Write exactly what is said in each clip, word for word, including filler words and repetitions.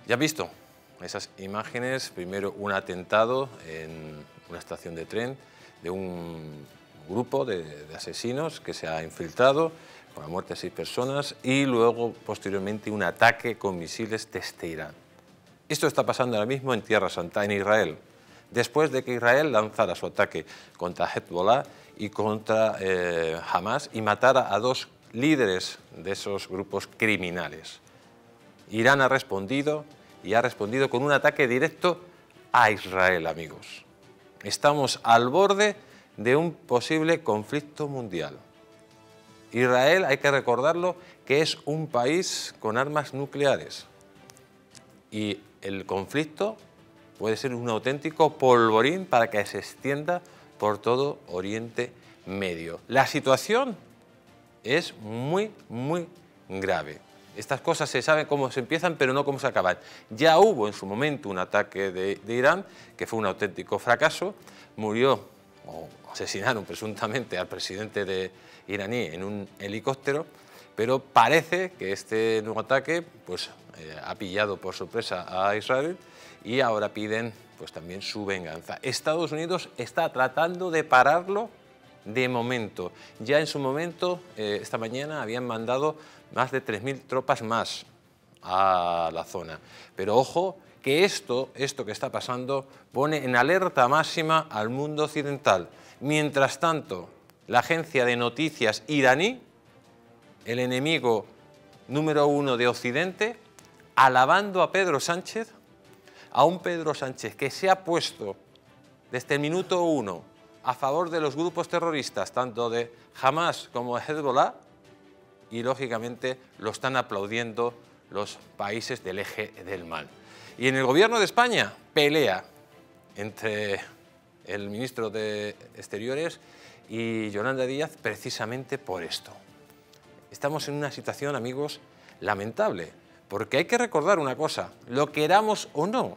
Ya has visto esas imágenes, primero un atentado en una estación de tren de un grupo de, de asesinos que se ha infiltrado, con la muerte de seis personas, y luego posteriormente un ataque con misiles desde Irán. Esto está pasando ahora mismo en Tierra Santa, en Israel, después de que Israel lanzara su ataque contra Hezbollah y contra eh, Hamas y matara a dos líderes de esos grupos criminales. Irán ha respondido y ha respondido con un ataque directo a Israel, amigos. Estamos al borde de un posible conflicto mundial. Israel, hay que recordarlo, que es un país con armas nucleares. Y el conflicto puede ser un auténtico polvorín para que se extienda por todo Oriente Medio. La situación es muy, muy grave. Estas cosas se saben cómo se empiezan, pero no cómo se acaban. Ya hubo en su momento un ataque de, de Irán, que fue un auténtico fracaso. Murió, o asesinaron presuntamente al presidente de iraní en un helicóptero, pero parece que este nuevo ataque pues, eh, ha pillado por sorpresa a Israel y ahora piden pues, también su venganza. Estados Unidos está tratando de pararlo de momento. Ya en su momento, eh, esta mañana, habían mandado más de tres mil tropas más a la zona. Pero ojo, que esto, esto que está pasando pone en alerta máxima al mundo occidental. Mientras tanto, la agencia de noticias iraní, el enemigo número uno de Occidente, alabando a Pedro Sánchez, a un Pedro Sánchez que se ha puesto desde el minuto uno a favor de los grupos terroristas, tanto de Hamas como de Hezbollah, y lógicamente lo están aplaudiendo los países del eje del mal. Y en el gobierno de España, pelea entre el ministro de Exteriores y Yolanda Díaz precisamente por esto. Estamos en una situación, amigos, lamentable, porque hay que recordar una cosa, lo queramos o no,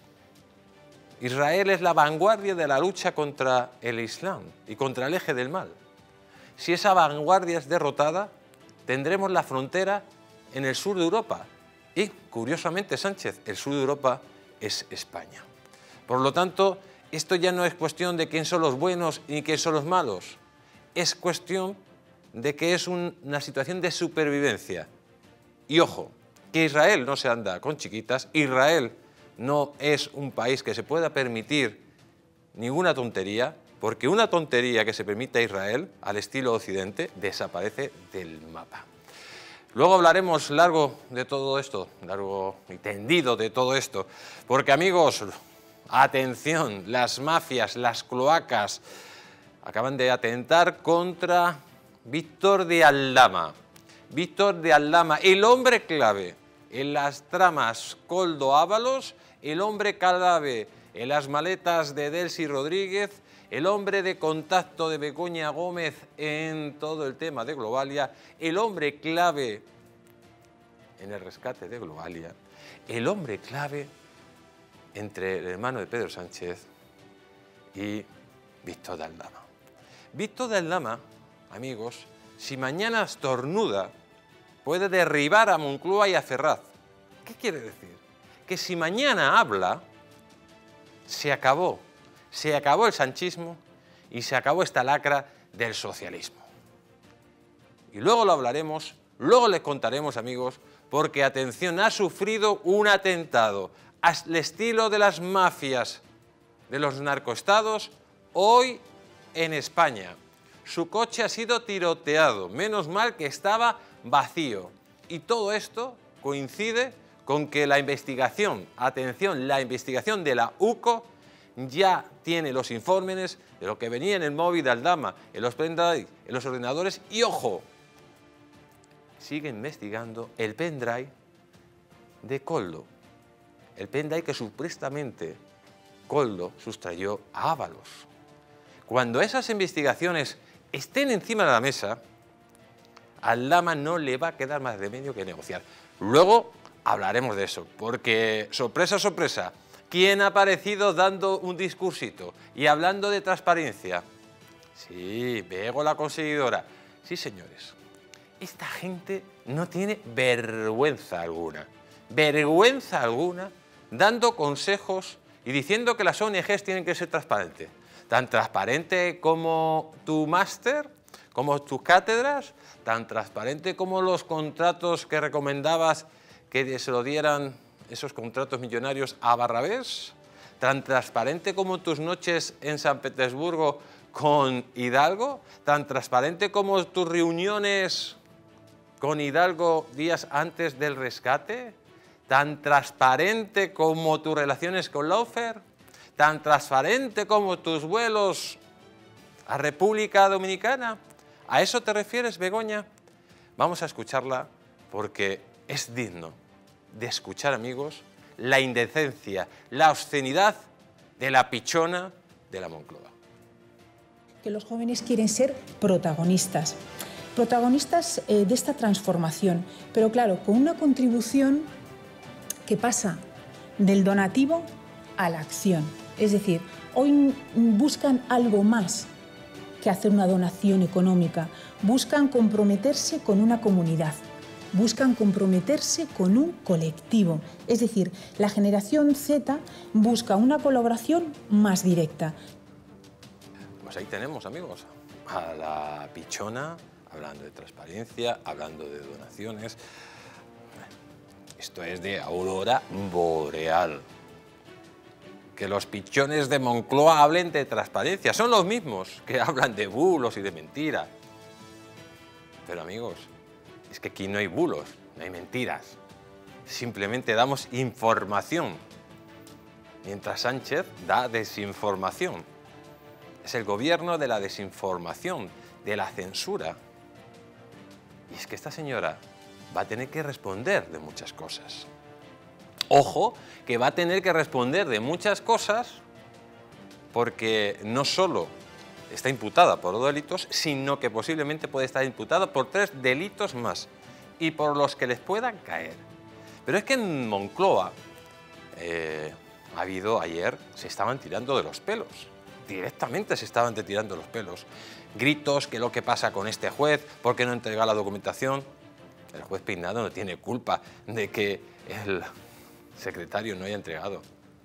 Israel es la vanguardia de la lucha contra el Islam y contra el eje del mal. Si esa vanguardia es derrotada, tendremos la frontera en el sur de Europa. Y, curiosamente, Sánchez, el sur de Europa es España. Por lo tanto, esto ya no es cuestión de quién son los buenos y quién son los malos. Es cuestión de que es un, una situación de supervivencia. Y ojo, que Israel no se anda con chiquitas, Israel no es un país que se pueda permitir ninguna tontería, porque una tontería que se permita a Israel, al estilo Occidente, desaparece del mapa. Luego hablaremos largo de todo esto, largo y tendido de todo esto, porque amigos, atención, las mafias, las cloacas, acaban de atentar contra Víctor de Aldama. Víctor de Aldama, el hombre clave en las tramas Koldo Ábalos, el hombre clave en las maletas de Delcy Rodríguez, el hombre de contacto de Begoña Gómez en todo el tema de Globalia, el hombre clave en el rescate de Globalia, el hombre clave entre el hermano de Pedro Sánchez y Víctor de Aldama. Víctor de Aldama, amigos, si mañana estornuda, puede derribar a Moncloa y a Ferraz. ¿Qué quiere decir? Que si mañana habla, se acabó. Se acabó el sanchismo y se acabó esta lacra del socialismo. Y luego lo hablaremos, luego les contaremos, amigos, porque, atención, ha sufrido un atentado al estilo de las mafias de los narcoestados hoy en España. Su coche ha sido tiroteado, menos mal que estaba vacío. Y todo esto coincide con que la investigación, atención, la investigación de la U C O ya tiene los informes de lo que venía en el móvil de Aldama, en los pendrive, en los ordenadores, y ojo, sigue investigando el pendrive de Koldo, el pendrive que supuestamente Koldo sustrayó a Ábalos. Cuando esas investigaciones estén encima de la mesa, a Aldama no le va a quedar más remedio que negociar. Luego hablaremos de eso, porque, sorpresa, sorpresa, ¿quién ha aparecido dando un discursito y hablando de transparencia? Sí, Bego la conseguidora. Sí, señores, esta gente no tiene vergüenza alguna. vergüenza alguna, dando consejos y diciendo que las O N Ges tienen que ser transparentes. Tan transparente como tu máster, como tus cátedras, tan transparente como los contratos que recomendabas que se lo dieran esos contratos millonarios a Barrabés, tan transparente como tus noches en San Petersburgo con Hidalgo, tan transparente como tus reuniones con Hidalgo días antes del rescate, tan transparente como tus relaciones con Laufer, tan transparente como tus vuelos a República Dominicana. ¿A eso te refieres, Begoña? Vamos a escucharla porque es digno de escuchar, amigos, la indecencia, la obscenidad de la pichona de la Moncloa. Que los jóvenes quieren ser protagonistas, protagonistas eh, de esta transformación, pero claro, con una contribución que pasa del donativo a la acción. Es decir, hoy buscan algo más que hacer una donación económica, buscan comprometerse con una comunidad, buscan comprometerse con un colectivo. Es decir, la generación Z busca una colaboración más directa. Pues ahí tenemos, amigos, a la pichona hablando de transparencia, hablando de donaciones. Esto es de aurora boreal. Que los pichones de Moncloa hablen de transparencia. Son los mismos que hablan de bulos y de mentiras. Pero, amigos, es que aquí no hay bulos, no hay mentiras. Simplemente damos información, mientras Sánchez da desinformación. Es el gobierno de la desinformación, de la censura. Y es que esta señora va a tener que responder de muchas cosas. Ojo, que va a tener que responder de muchas cosas porque no solo está imputada por dos delitos, sino que posiblemente puede estar imputada por tres delitos más y por los que les puedan caer. Pero es que en Moncloa eh, ha habido ayer, se estaban tirando de los pelos, directamente se estaban tirando de los pelos. Gritos, que lo que pasa con este juez, ¿por qué no entrega la documentación? El juez Peinado no tiene culpa de que el secretario no haya entregado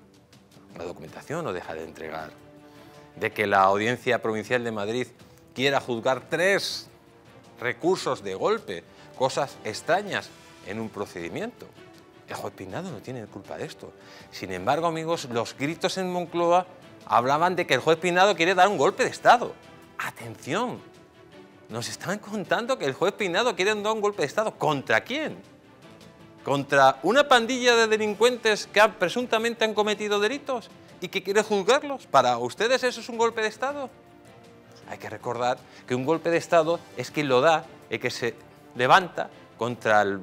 la documentación o deja de entregar, de que la Audiencia Provincial de Madrid quiera juzgar tres recursos de golpe, cosas extrañas en un procedimiento. El juez Peinado no tiene culpa de esto. Sin embargo, amigos, los gritos en Moncloa hablaban de que el juez Peinado quiere dar un golpe de Estado. ¡Atención! Nos están contando que el juez Peinado quiere dar un golpe de Estado. ¿Contra quién? ¿Contra una pandilla de delincuentes que han, presuntamente han cometido delitos y que quiere juzgarlos? ¿Para ustedes eso es un golpe de Estado? Hay que recordar que un golpe de Estado es quien lo da, el que se levanta contra el,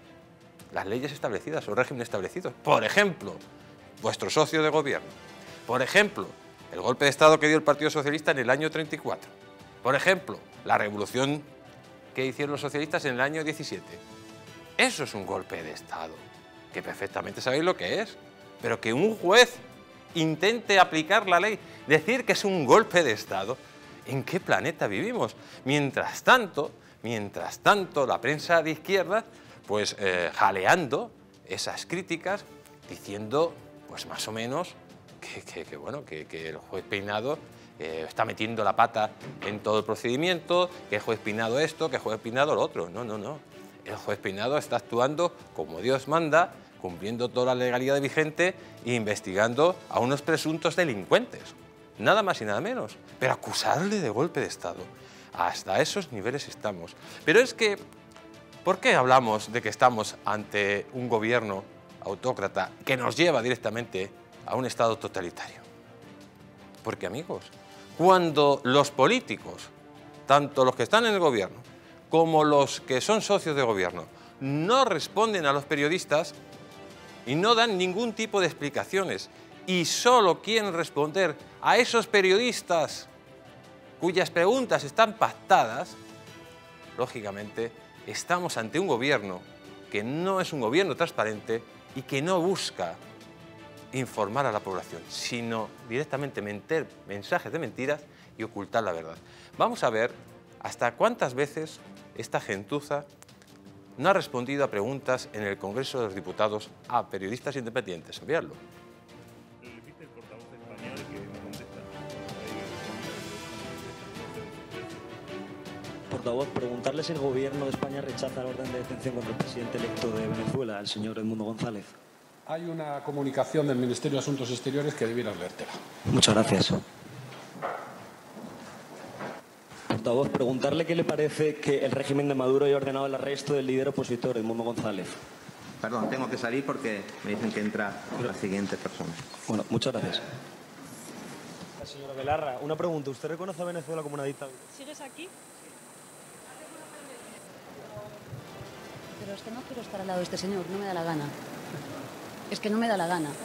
las leyes establecidas o régimen establecidos. Por ejemplo, vuestro socio de gobierno. Por ejemplo, el golpe de Estado que dio el Partido Socialista en el año treinta y cuatro. Por ejemplo, la revolución que hicieron los socialistas en el año diecisiete. Eso es un golpe de Estado, que perfectamente sabéis lo que es, pero que un juez intente aplicar la ley, decir que es un golpe de Estado, ¿en qué planeta vivimos? Mientras tanto, mientras tanto, la prensa de izquierda, pues eh, jaleando esas críticas, diciendo, pues más o menos, que, que, que bueno, que, que el juez Peinado eh, está metiendo la pata en todo el procedimiento, que el juez Peinado esto, que el juez Peinado lo otro. No, no, no. El juez Peinado está actuando como Dios manda, cumpliendo toda la legalidad vigente e investigando a unos presuntos delincuentes. Nada más y nada menos. Pero acusarle de golpe de Estado. Hasta esos niveles estamos. Pero es que, ¿por qué hablamos de que estamos ante un gobierno autócrata que nos lleva directamente a un Estado totalitario? Porque, amigos, cuando los políticos, tanto los que están en el gobierno como los que son socios de gobierno, no responden a los periodistas y no dan ningún tipo de explicaciones y solo quieren responder a esos periodistas cuyas preguntas están pactadas, lógicamente estamos ante un gobierno que no es un gobierno transparente y que no busca informar a la población, sino directamente meter mensajes de mentiras y ocultar la verdad. Vamos a ver hasta cuántas veces esta gentuza no ha respondido a preguntas en el Congreso de los Diputados a periodistas independientes. Enviarlo. Portavoz, preguntarle si el Gobierno de España rechaza la orden de detención contra el presidente electo de Venezuela, el señor Edmundo González. Hay una comunicación del Ministerio de Asuntos Exteriores que debieras leértela. Muchas gracias. Portavoz, preguntarle qué le parece que el régimen de Maduro haya ordenado el arresto del líder opositor, Edmundo González. Perdón, tengo que salir porque me dicen que entra la siguiente persona. Bueno, muchas gracias. Señora Belarra, una pregunta. ¿Usted reconoce a Venezuela como una dictadura? ¿Sigues aquí? Pero es que no quiero estar al lado de este señor, no me da la gana. Es que no me da la gana.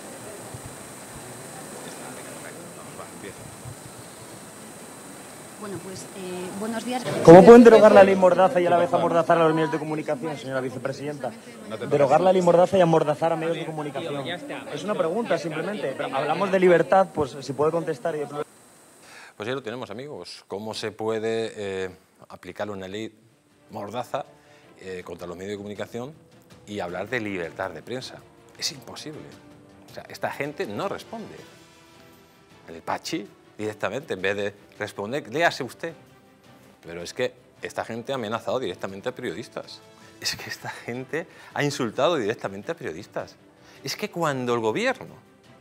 Bueno, pues, eh, buenos días. ¿Cómo pueden derogar la ley Mordaza y a la vez amordazar a los medios de comunicación, señora vicepresidenta? Derogar la ley Mordaza y amordazar a medios de comunicación. Es una pregunta, simplemente. Pero hablamos de libertad, pues si puede contestar. Y... Pues ya lo tenemos, amigos. ¿Cómo se puede eh, aplicar una ley Mordaza eh, contra los medios de comunicación y hablar de libertad de prensa? Es imposible. O sea, esta gente no responde. El Pachi directamente, en vez de responder, léase usted. Pero es que esta gente ha amenazado directamente a periodistas. Es que esta gente ha insultado directamente a periodistas. Es que cuando el gobierno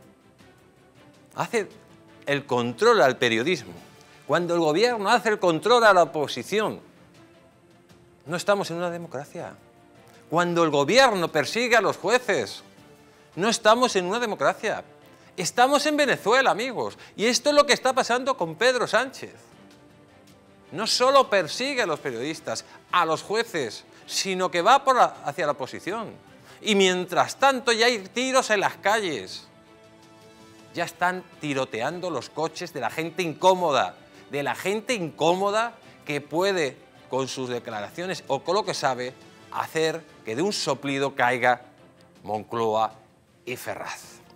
hace el control al periodismo, cuando el gobierno hace el control a la oposición, no estamos en una democracia. Cuando el gobierno persigue a los jueces, no estamos en una democracia. Estamos en Venezuela, amigos, y esto es lo que está pasando con Pedro Sánchez. No solo persigue a los periodistas, a los jueces, sino que va por la, hacia la oposición. Y mientras tanto ya hay tiros en las calles. Ya están tiroteando los coches de la gente incómoda, de la gente incómoda que puede, con sus declaraciones o con lo que sabe, hacer que de un soplido caiga Moncloa y Ferraz.